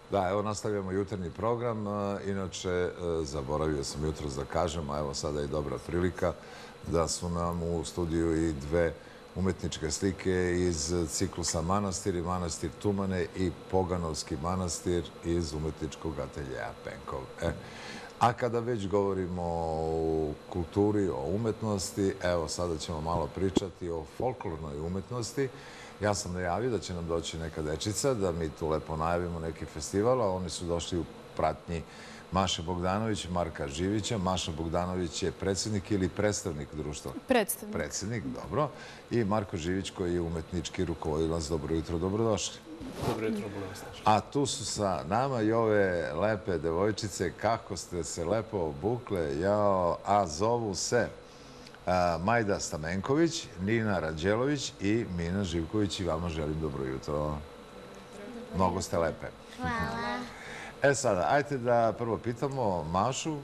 Da, evo nastavljamo jutarnji program. Inače, zaboravio sam jutros da kažem, a evo sada je dobra prilika da su nam u studiju i dve umetničke slike iz ciklusa Manastir i Manastir Tumane i Poganovski manastir iz umetničkog ateljeja Penkov. A kada već govorimo o kulturi, o umetnosti, evo sada ćemo malo pričati o folklornoj umetnosti. Ja sam najavio da će nam doći neka dečica, da mi tu lepo najavimo neki festival, a oni su došli u pratnji Maše Bogdanović i Marka Živića. Maša Bogdanović je predsjednik ili predstavnik društva? Predstavnik. Predsednik, dobro. I Marko Živić koji je umetnički rukovodilac. Dobro jutro, dobrodošli. Dobro jutro, bolje vas našli. A tu su sa nama i ove lepe devojčice. Kako ste se lepo obukle, jao, a zovu se Majda Stamenković, Nina Rađelović i Mina Živković. I vama želim dobro jutro. Mnogo ste lepe. Hvala. Sada, ajte da prvo pitamo Mašu.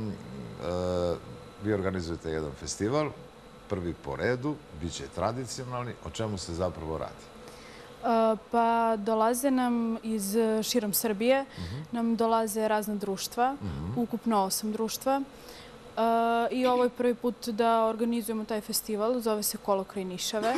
Vi organizujete jedan festival, prvi po redu, bit će tradicionalni. O čemu se zapravo radi? Pa dolaze nam iz širom Srbije, nam dolaze razna društva, ukupno 8 društva. I ovo je prvi put da organizujemo taj festival, zove se Kolo kraj Nišave.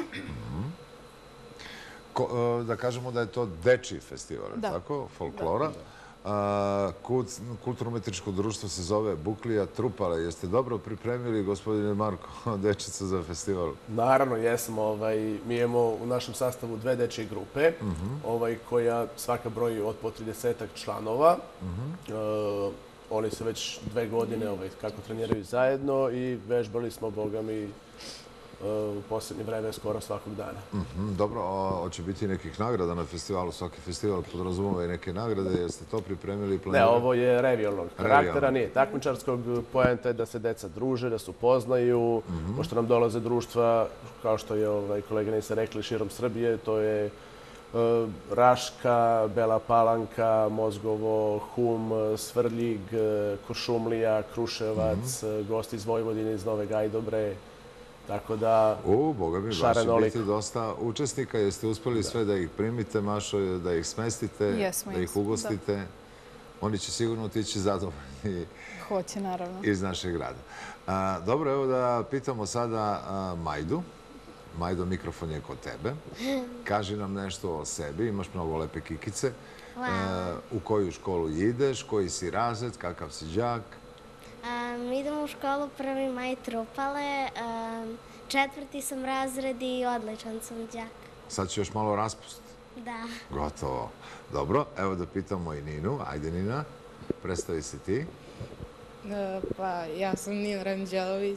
Da kažemo da je to dečiji festival, tako? Folklora. Kulturno-umetničko društvo se zove Buklija Trupale. Jeste dobro pripremili, gospodine Marko, dečica za festival? Naravno, jesmo. Mi imamo u našem sastavu dve dečije grupe, koja svaka broji od po 30-ak članova. Oni se već 2 godine kako treniraju zajedno i vežbali smo, boga mi, u posljednje vreme skoro svakog dana. Dobro, a hoće biti nekih nagrada na festivalu? Svaki festival podrazumeva i neke nagrade. Jeste to pripremili i planirali? Ne, ovo je revijalnog karaktera, nije takmičarskog. Poenta je da se deca druže, da se upoznaju, pošto nam dolaze društva, kao što je koleginica rekli, širom Srbije, to je Raška, Bela Palanka, Mozgovo, Hum, Svrljig, Kuršumlija, Kruševac, gosti iz Vojvodine, iz Nove Gajdobre. Tako da, Boga mi, baš će biti dosta učesnika. Jeste uspeli sve da ih primite, Mašo, da ih smestite, da ih ugostite? Oni će sigurno otići zadovoljni. Hoće, naravno. Iz našeg grada. Dobro, evo da pitamo sada Majdu. Majdo, mikrofon je kod tebe. Kaži nam nešto o sebi. Imaš mnogo lepe kikice. U koju školu ideš? Koji si razred? Kakav si đak? Idem u školu 1. maj Trupale. 4. sam razred i odličan sam đak. Sad će još malo raspust. Da. Gotovo. Dobro, evo da pitamo i Ninu. Ajde, Nina, predstavi se ti. Pa, ja sam Nina Ranđelović.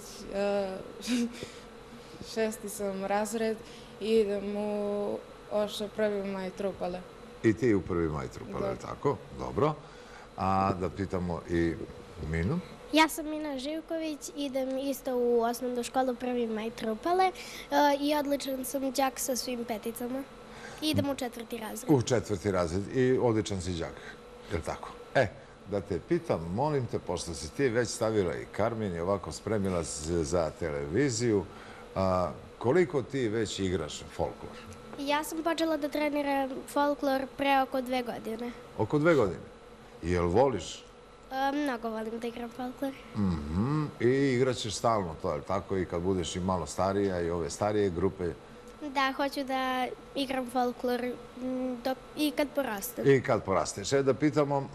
6. sam razred i idem u Ošo 1. maj Trupale. I ti u 1. maj Trupale, tako? Dobro. A da pitamo i Minu. Ja sam Mina Živković, idem isto u osnovnu školu 1. maj Trupale i odličan sam đak sa svim peticama. Idem u 4. razred. U 4. razred i odličan si đak, je li tako? Da te pitam, molim te, pošto si ti već stavila i Karmin i ovako spremila za televiziju, koliko ti već igraš folklor? Ja sam počela da treniram folklor pre oko 2 godine. Oko 2 godine? I jel voliš? Mnogo volim da igram folklor. I igraćeš stalno to, je li tako? I kad budeš i malo starija i ove starije grupe? Da, hoću da igram folklor i kad porastem. I kad porasteš. Da pitamo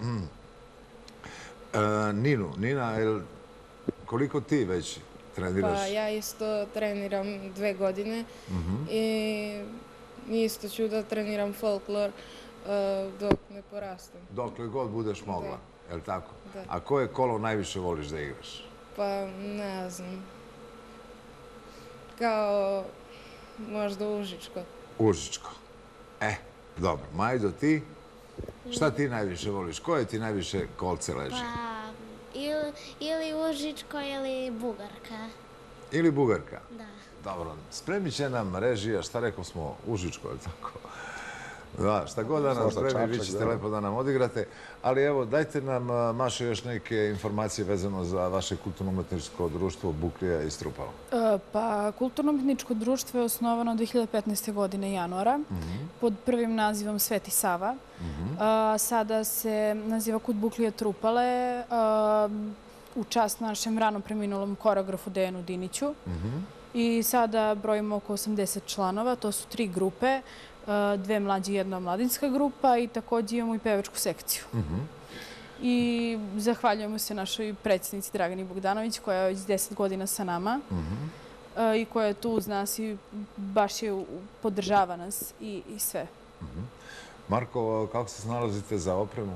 Ninu. Nina, koliko ti već treniraš? Pa ja isto treniram 2 godine i isto ću da treniram folklor dok ne porastem. Dokle god budeš mogla, je li tako? Da. A koje kolo najviše voliš da igraš? Pa ne znam. Kao možda Užičko. Užičko. Dobro. Majdo, ti? Šta ti najviše voliš? Koje ti najviše kolce leže? Pa, ili Užičko ili Bugarka. Ili Bugarka? Da. Dobro. Spremit će nam režija, šta rekao smo, Užičko, je li tako? Da, šta god da nam Možda treba, vi Čačak, ćete da. lepo da nam odigrate. Ali evo, dajte nam, Mašo, još neke informacije vezano za vaše kulturno-umetničko društvo Buklija iz Trupala. Pa, Kulturno-umetničko društvo je osnovano 2015. godine januara pod prvim nazivom Sveti Sava. Sada se naziva Kud Buklija Trupale u čast našem rano preminulom koreografu Dejanu Diniću. I sada brojimo oko 80 članova, to su 3 grupe, 2 mlađe i 1 mladinska grupa i također imamo i pevačku sekciju. I zahvaljujemo se našoj predsjednici Dragani Bogdanović koja je već 10 godina sa nama i koja je tu uz nas i baš je podržava nas i sve. Marko, kako se snalazite za opremu?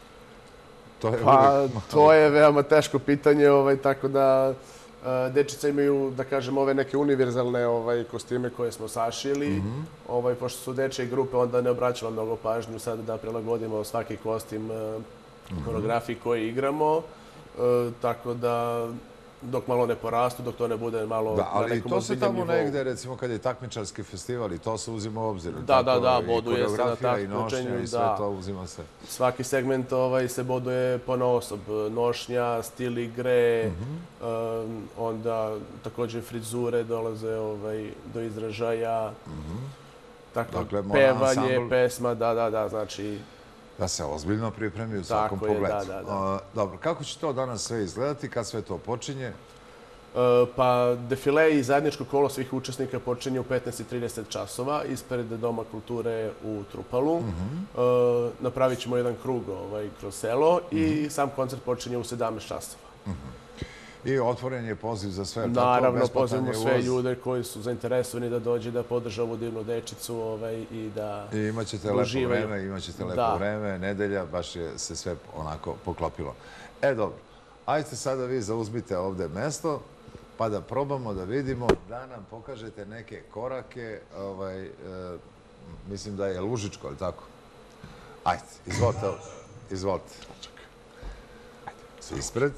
Pa, to je veoma teško pitanje, tako da dečice imaju, da kažem, ove neke univerzalne kostime koje smo sašili. Pošto su dečje grupe, onda ne obraćamo mnogo pažnju sada da prilagodimo svaki kostim koreografiji koje igramo. Tako da, dok malo ne porastu, dok to ne bude malo Da, ali to se tamo nivou. negde, recimo, kad je takmičarski festival i to se uzima u obzir. Da, boduje se na koreografija i takmičenju, nošnja i sve da. to uzima se. Svaki segment se boduje ponaosob. Nošnja, stil igre, onda također frizure dolaze do izražaja. Dakle, mora Pevanje, ansambl- pesma, da, znači... Da se ozbiljno pripremi u svakom Tako je, pogledu. da. Dobro, kako će to danas sve izgledati, kad sve to počinje? Pa defile i zajedničko kolo svih učesnika počinje u 15:30 časova ispred Doma kulture u Trupalu. Napravit ćemo jedan krug kroz selo i sam koncert počinje u 17 časova. I otvoren je poziv za sve. Naravno, pozivamo sve ljude koji su zainteresovani da dođe da podrže ovu divnu dečicu i da I imat ćete lepo uživaju. vreme, imat ćete lepo Da. vreme, nedelja, baš je se sve onako poklopilo. Dobro, ajte sada vi zauzmite ovdje mesto, pa da probamo da vidimo, da nam pokažete neke korake, mislim da je Lužičko, ali tako? Ajde, izvolite, izvolite. Ajde, svi ispred.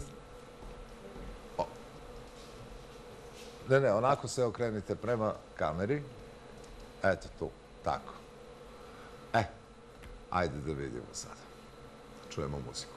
Ne, onako se okrenite prema kameri. Eto tu, tako. Ajde da vidimo sada. Čujemo muziku.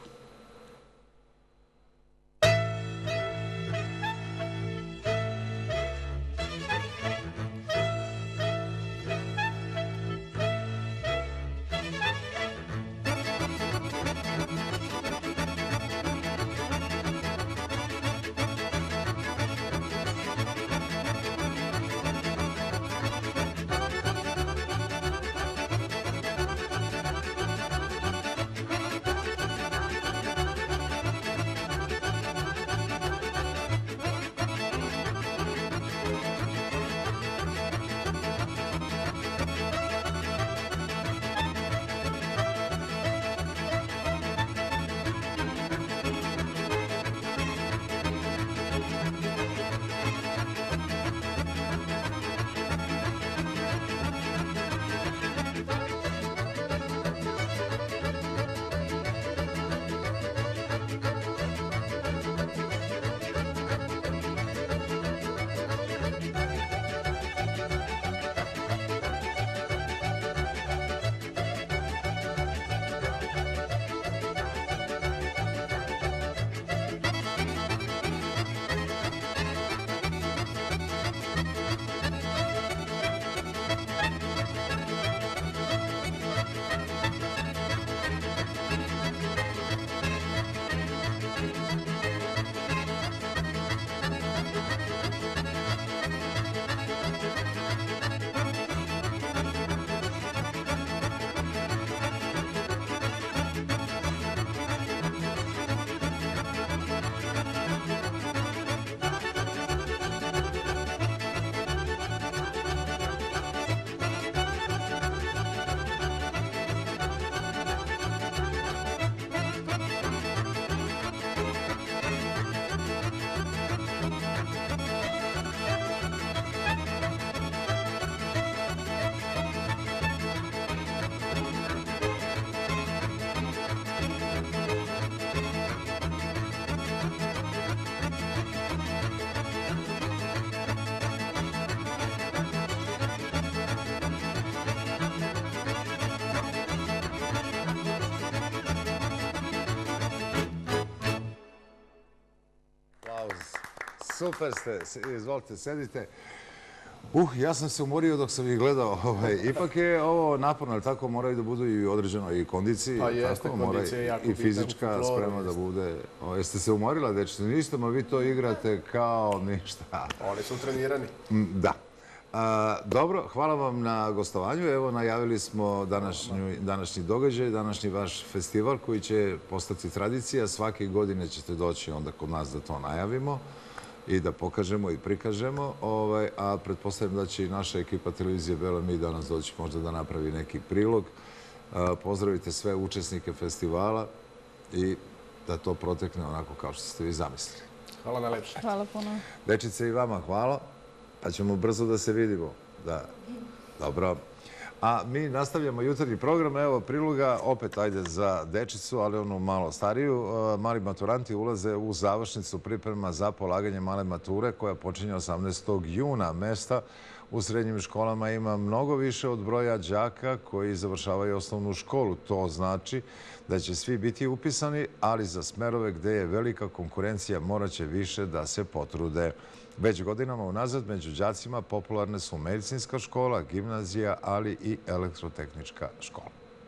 super ste. Izvolite, sedite. Ja sam se umorio dok sam ih gledao. Ipak je ovo naporno, ali tako moraju da budu i određeno i kondiciji. Pa jeste, kondicija je jako i fizička sprema da bude. Jeste se umorila, dečki? Niste, ma vi to igrate kao ništa. Oni su trenirani. Da. Dobro, hvala vam na gostovanju. Evo, najavili smo današnji događaj, današnji vaš festival koji će postati tradicija. Svake godine ćete doći onda kod nas da to najavimo i da pokažemo i prikažemo. A pretpostavljam da će i naša ekipa televizije Bela Mi danas doći možda da napravi neki prilog. Pozdravite sve učesnike festivala i da to protekne onako kao što ste vi zamislili. Hvala najlepše. Hvala puno. Dečice, i vama hvala. Pa ćemo brzo da se vidimo. Da. Dobro. A mi nastavljamo jutarnji program. Evo priloga, opet ajde za dečicu, ali onu malo stariju. Mali maturanti ulaze u završnicu priprema za polaganje male mature koja počinje 18. juna. Mesta u srednjim školama ima mnogo više od broja đaka koji završavaju osnovnu školu. To znači da će svi biti upisani, ali za smerove gde je velika konkurencija morat će više da se potrude. Već godinama unazad među đacima popularne su medicinska škola, gimnazija, ali i elektrotehnička škola.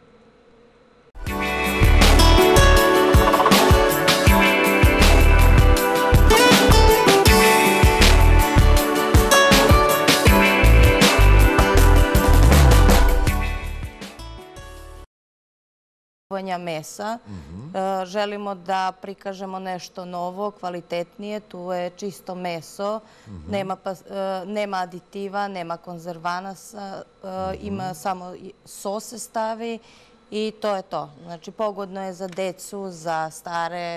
Mesa. Želimo da prikažemo nešto novo, kvalitetnije. Tu je čisto meso, nema aditiva, nema konzervanasa, ima samo sos se stavi i to je to. Znači, pogodno je za decu, za stare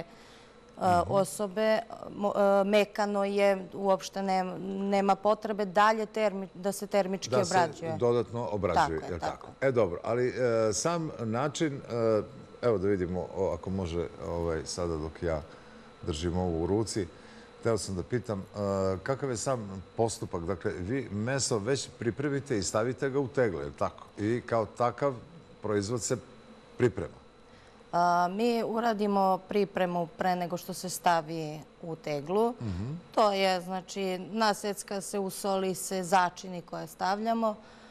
osobe. Mekano je, uopšte nema potrebe dalje da se termički obrađuje. Da se dodatno obrađuje, je li tako? Dobro, ali sam način, evo da vidimo ako može sada dok ja držim ovo u ruci, hteo sam da pitam kakav je sam postupak. Dakle, vi meso već pripremite i stavite ga u teglo, je li tako? I kao takav proizvod se priprema. Mi uradimo pripremu pre nego što se stavi u teglu. To je, znači, nasecka se, usoli se, začini koje stavljamo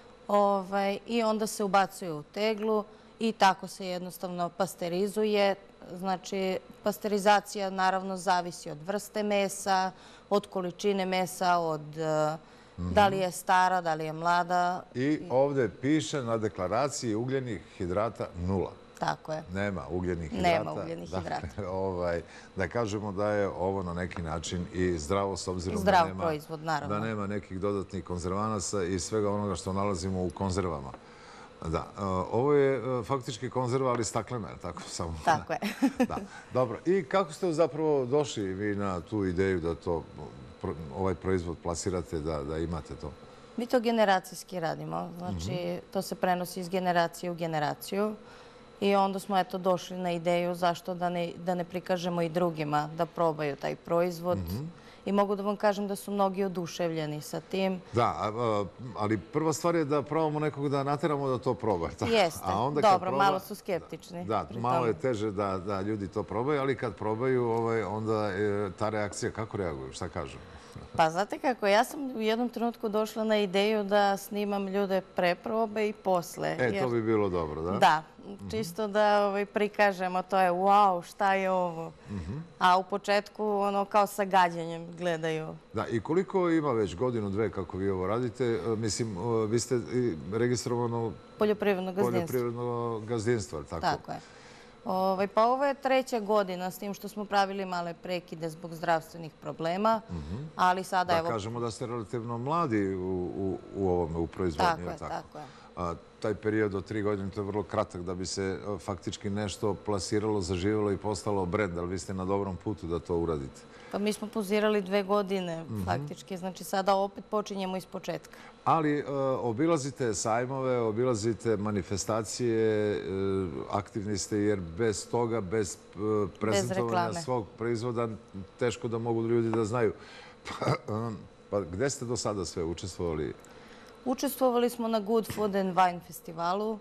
i onda se ubacuje u teglu i tako se jednostavno pasterizuje. Znači, pasterizacija naravno zavisi od vrste mesa, od količine mesa, od da li je stara, da li je mlada. I ovde piše na deklaraciji ugljenih hidrata 0. Tako je. Nema ugljenih hidrata. Nema ugljenih hidrata. Da kažemo da je ovo na neki način i zdravo, s obzirom da nema nekih dodatnih konzervanasa i svega onoga što nalazimo u konzervama. Da, ovo je faktički konzerva, ali staklena, je tako? Tako je. Dobro, i kako ste zapravo došli vi na tu ideju da ovaj proizvod plasirate, da imate to? Mi to generacijski radimo. Znači, to se prenosi iz generacije u generaciju. I onda smo došli na ideju zašto da ne prikažemo i drugima da probaju taj proizvod. I mogu da vam kažem da su mnogi oduševljeni sa tim. Da, ali prva stvar je da probamo nekog da nateramo da to proba. Jeste, dobro, malo su skeptični. Da, malo je teže da ljudi to probaju, ali kad probaju, onda ta reakcija, kako reaguju, šta kažu? Pa znate kako, ja sam u jednom trenutku došla na ideju da snimam ljude pre probe i posle. To bi bilo dobro, da? Da, čisto da prikažemo, to je wow, šta je ovo? A u početku ono kao sa gađanjem gledaju. Da, i koliko ima već godinu, dve kako vi ovo radite? Mislim, vi ste registrovano poljoprivredno gazdinstvo, ali tako? Tako je. Pa ovo je 3. godina, s tim što smo pravili male prekide zbog zdravstvenih problema, ali sada evo... Da kažemo da ste relativno mladi u ovome, u proizvodnju. Tako je. Taj period od 3 godine, to je vrlo kratak da bi se faktički nešto plasiralo, zaživjelo i postalo brend, ali vi ste na dobrom putu da to uradite. Pa mi smo pozirali 2 godine faktički, znači sada opet počinjemo iz početka. Ali obilazite sajmove, obilazite manifestacije, aktivni ste jer bez toga, bez prezentovanja svog proizvoda, teško da mogu ljudi da znaju. Pa gde ste do sada sve učestvovali? Učestvovali smo na Good Food and Wine festivalu,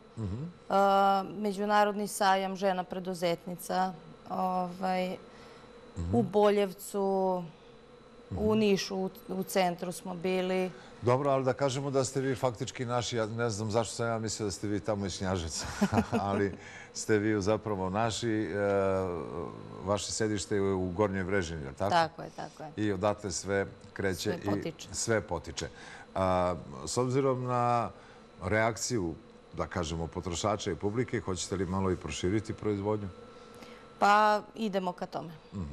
Međunarodni sajam žena preduzetnica, u Boljevcu, U Nišu, u centru smo bili. Dobro, ali da kažemo da ste vi faktički naši, ja ne znam zašto sam ja mislio da ste vi tamo iz Knjaževca, ali ste vi zapravo naši, vaše sedište je u Gornjoj Vrežini, je li tako? Tako je, tako je. I odatle sve kreće i sve potiče. S obzirom na reakciju, da kažemo, potrošača i publike, hoćete li malo i proširiti proizvodnju? Pa idemo ka tome.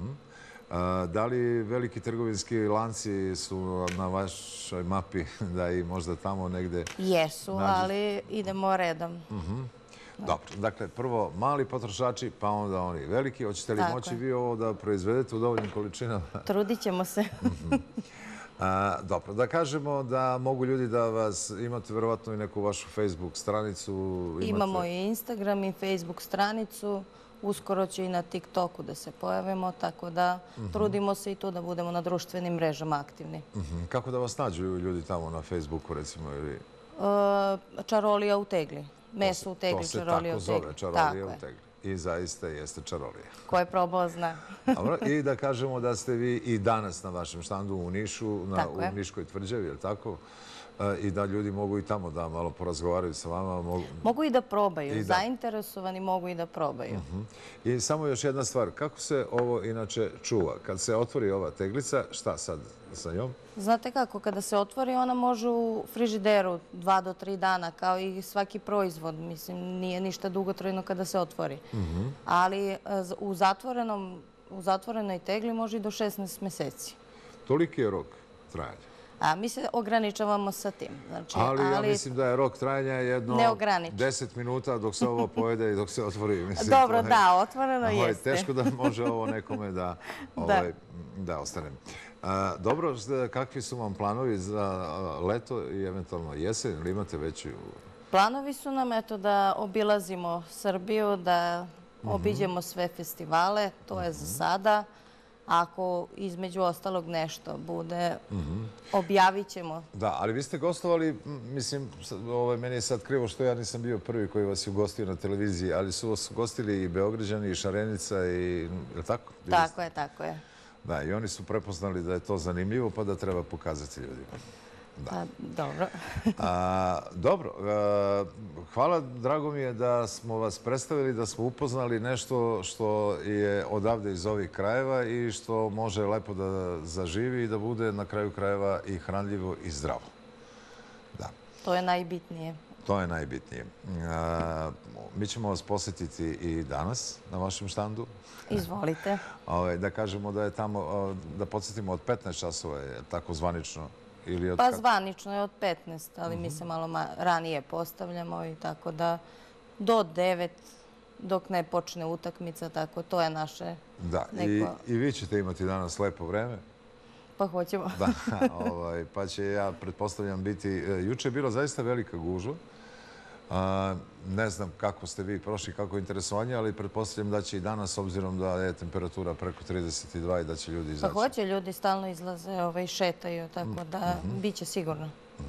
Da li veliki trgovinski lanci su na vašoj mapi da i možda tamo negde... Jesu, ali idemo redom. Dobro, dakle, prvo mali potrošači, pa onda oni veliki. Hoćete li moći vi ovo da proizvedete u dovoljnim količinama? Trudit ćemo se. Dobro, da kažemo da mogu ljudi da vas imate verovatno i neku vašu Facebook stranicu. Imamo i Instagram i Facebook stranicu. Uskoro će i na TikToku da se pojavimo, tako da trudimo se i tu da budemo na društvenim mrežama aktivni. Kako da vas nađu ljudi tamo na Facebooku, recimo? Čarolija u tegli. Meso u tegli, čarolija u tegli. To se tako zove, čarolija u tegli. I zaista jeste čarolija. Ko je probao zna. Dobro, i da kažemo da ste vi i danas na vašem štandu u Nišu, u Niškoj tvrđavi, je li tako? I da ljudi mogu i tamo da malo porazgovaraju sa vama. Mogu i da probaju. Zainteresovani mogu i da probaju. I samo još jedna stvar. Kako se ovo inače čuva? Kad se otvori ova teglica, šta sad sa njom? Znate kako, kada se otvori, ona može u frižideru 2 do 3 dana, kao i svaki proizvod. Mislim, nije ništa dugotrajno kada se otvori. Ali u zatvorenoj tegli može i do 16 meseci. Toliki je rok trajanja? A mi se ograničavamo sa tim. Ali ja mislim da je rok trajanja jedno 10 minuta dok se ovo pojede i dok se otvori. Dobro, da, otvoreno jeste. Teško da može ovo nekome da ostane. Dobro, kakvi su vam planovi za leto i eventualno jesen? Ili imate veću... Planovi su nam da obilazimo Srbiju, da obiđemo sve festivale. To je za sada. Ako između ostalog nešto bude, objavit ćemo. Da, ali vi ste gostovali, mislim, meni je sad krivo što ja nisam bio prvi koji vas je ugostio na televiziji, ali su vas ugostili i Beograđani, i Šarenica, i... Je li tako? Tako je, tako je. Da, i oni su prepoznali da je to zanimljivo, pa da treba pokazati ljudima. Da. Dobro. Dobro. Hvala, drago mi je da smo vas predstavili, da smo upoznali nešto što je odavde iz ovih krajeva i što može lepo da zaživi i da bude na kraju krajeva i hranljivo i zdravo. Da. To je najbitnije. To je najbitnije. Mi ćemo vas posjetiti i danas na vašem štandu. Izvolite. Da kažemo da je tamo, da podsjetimo od 15 časova je tako zvanično. Pa zvanično je od 15, ali mi se malo ranije postavljamo i tako da do 9 dok ne počne utakmica, tako to je naše... Da, i vi ćete imati danas lepo vreme. Pa hoćemo. Da, pa će ja, pretpostavljam, biti... Juče je bila zaista velika gužva. Ne znam kako ste vi prošli, kako je interesovanje, ali pretpostavljam da će i danas, s obzirom da je temperatura preko 32 i da će ljudi izaći. Pa hoće, ljudi stalno izlaze, šetaju, tako da bit će sigurno.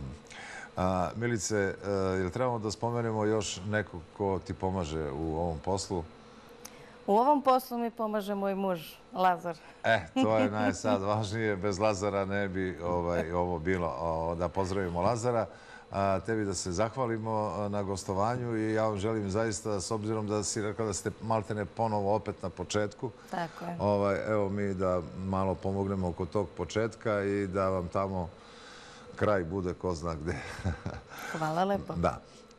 Milice, je li trebamo da spomenemo još nekog ko ti pomaže u ovom poslu? U ovom poslu mi pomaže moj muž, Lazar. To je sad važnije. Bez Lazara ne bi ovo bilo. Da pozdravimo Lazara. Tebi da se zahvalimo na gostovanju i ja vam želim zaista, s obzirom da si rekla da ste maltene ponovo opet na početku. Tako je. Evo mi da malo pomognemo oko tog početka i da vam tamo kraj bude ko zna gde. Hvala lepo. Da.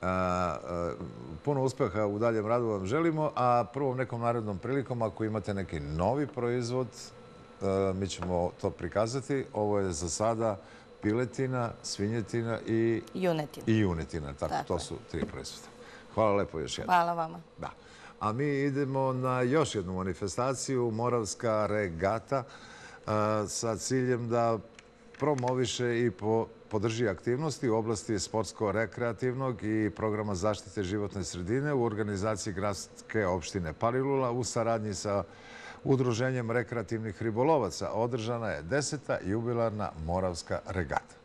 Puno uspeha u daljem radu vam želimo, a prvom nekom narednom prilikom, ako imate neki novi proizvod, mi ćemo to prikazati. Ovo je za sada piletina, svinjetina i junetina. Tako, to su 3 proizvoda. Hvala lepo još jednom. Hvala vama. Da. A mi idemo na još jednu manifestaciju, Moravska regata, sa ciljem da promoviše i podrži aktivnosti u oblasti sportsko-rekreativnog i programa zaštite životne sredine u organizaciji gradske opštine Palilula u saradnji sa Udruženjem rekreativnih ribolovaca. Održana je 10. jubilarna Moravska regata.